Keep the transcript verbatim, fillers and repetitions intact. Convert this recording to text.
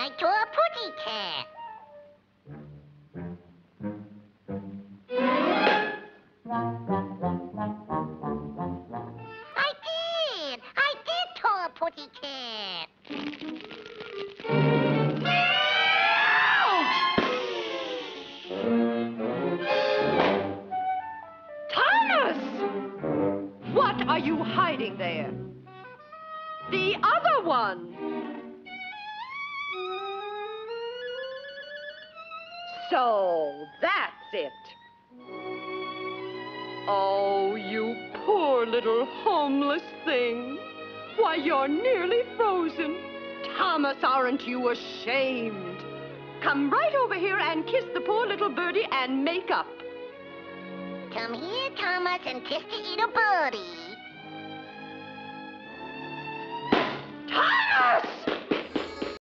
I tore a putty cat. I did! I did tore a putty cat. What are you hiding there? The other one! So, that's it. Oh, you poor little homeless thing. Why, you're nearly frozen. Thomas, aren't you ashamed? Come right over here and kiss the poor little birdie and make up. Come here, Thomas, and kiss the little birdie.